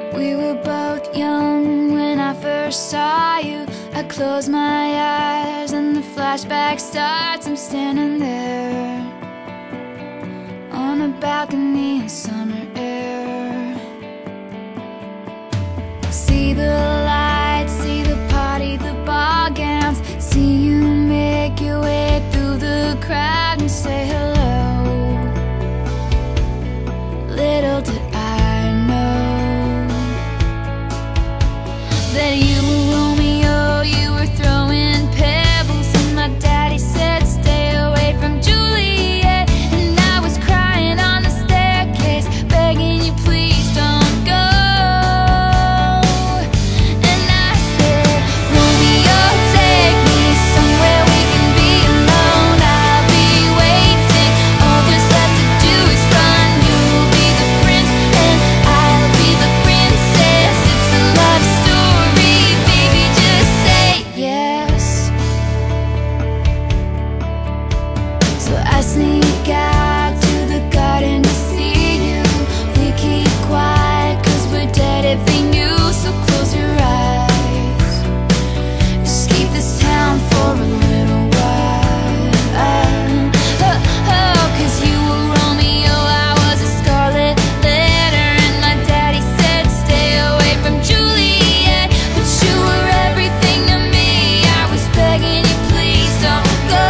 We were both young when I first saw you. I close my eyes and the flashback starts. I'm standing there on a balcony in summer air. See the lights, see the party, the ball gowns. See you make your way through the crowd and say hello. Little did I know that you were Romeo, you were throwing pebbles, and my daddy said stay away from Juliet. And I was crying on the staircase, begging you please don't go. And I said, Romeo, take me somewhere we can be alone. I'll be waiting, all there's left to do is run. You'll be the prince and I'll be the princess. It's a love story, baby, just say yes. So I sneak out to the garden to see you. We keep quiet 'cause we're dead if they knew. So close your eyes, escape this town for a little while. Oh, 'cause you were Romeo, I was a scarlet letter, and my daddy said stay away from Juliet. But you were everything to me, I was begging you please don't go.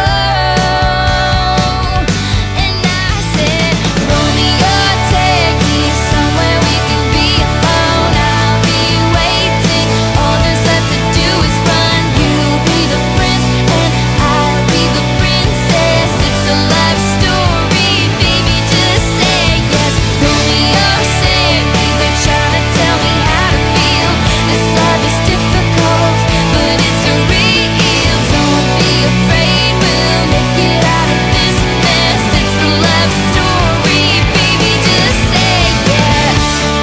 And I said, Romeo, take me somewhere we can be alone. I'll be waiting, all there's left to do is run. You'll be the prince and I'll be the princess. It's a love story, baby, just say yes. Romeo, save me, they're trying to tell me how to feel. This love is difficult, but it's real. Don't be afraid, we'll make it out of this mess. It's a love story, baby, just say yes.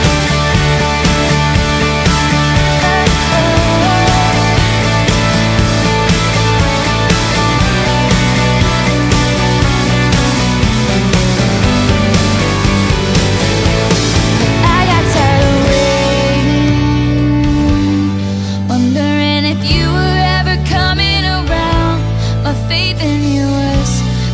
I got tired of waiting, wondering if you were ever coming around. My faith in you was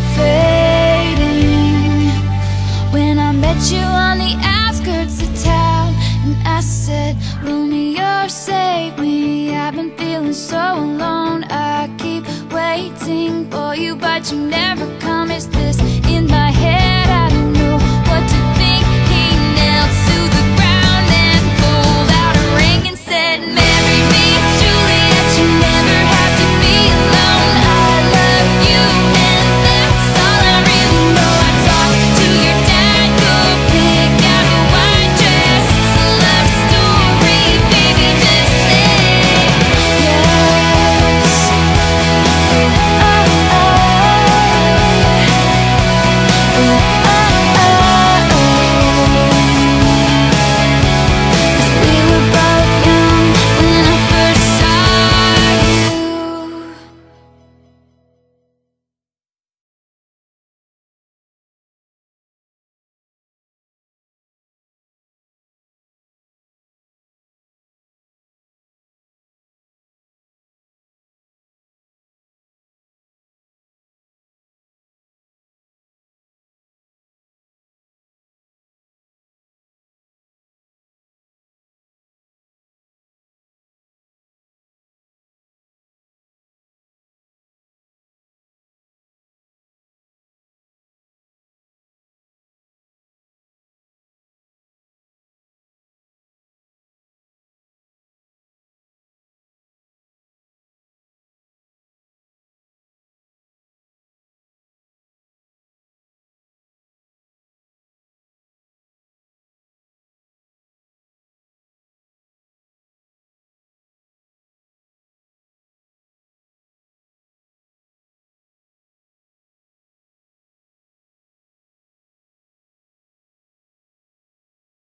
fading when I met you on the outskirts of town. And I said, Romeo, save me, I've been feeling so alone. I keep waiting for you, but you never come. Is this